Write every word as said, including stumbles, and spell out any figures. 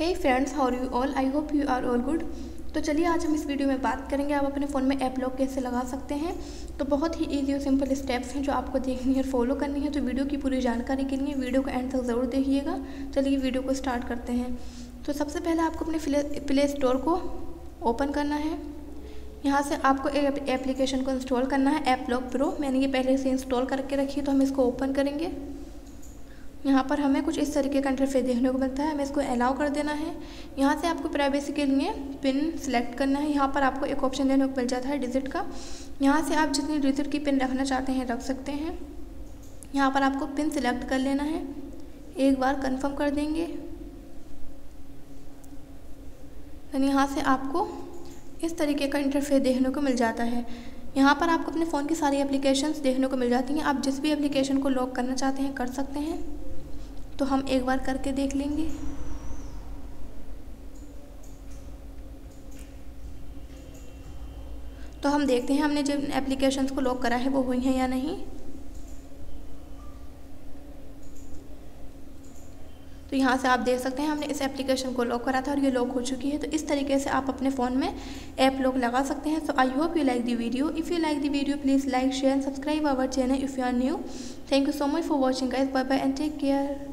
Hey friends, how are you all? I hope you are all good. तो चलिए आज हम इस वीडियो में बात करेंगे आप अपने फ़ोन में ऐप लॉक कैसे लगा सकते हैं। तो बहुत ही इजी और सिंपल स्टेप्स हैं जो आपको देखनी है और फॉलो करनी है। तो वीडियो की पूरी जानकारी के लिए वीडियो को एंड तक ज़रूर देखिएगा। चलिए वीडियो को स्टार्ट करते हैं। तो सबसे पहले आपको अपने प्ले स्टोर को ओपन करना है। यहाँ से आपको एक एप्लीकेशन को इंस्टॉल करना है, ऐप लॉक प्रो। मैंने ये पहले से इंस्टॉल करके रखी है, तो हम इसको ओपन करेंगे। यहाँ पर हमें कुछ इस तरीके का इंटरफेस देखने को मिलता है, हमें इसको अलाउ कर देना है। यहाँ से आपको प्राइवेसी के लिए पिन सिलेक्ट करना है। यहाँ पर आपको एक ऑप्शन देने को मिल जाता है डिजिट का। यहाँ से आप जितनी डिजिट की पिन रखना चाहते हैं रख सकते हैं। यहाँ पर आपको पिन सिलेक्ट कर लेना है, एक बार कंफर्म कर देंगे। यहाँ से आपको इस तरीके का इंटरफेस देखने को मिल जाता है। यहाँ पर आपको अपने फ़ोन की सारी एप्लीकेशंस देखने को मिल जाती हैं। आप जिस भी एप्लीकेशन को लॉक करना चाहते हैं कर सकते हैं। तो हम एक बार करके देख लेंगे। तो हम देखते हैं हमने जिन एप्लीकेशंस को लॉक करा है वो हुई हैं या नहीं। तो यहाँ से आप देख सकते हैं हमने इस एप्लीकेशन को लॉक करा था और ये लॉक हो चुकी है। तो इस तरीके से आप अपने फ़ोन में ऐप लॉक लगा सकते हैं। So I hope you like the video. If you like the video please like share and subscribe our channel if you are new. Thank you so much for watching guys. Bye bye and take care.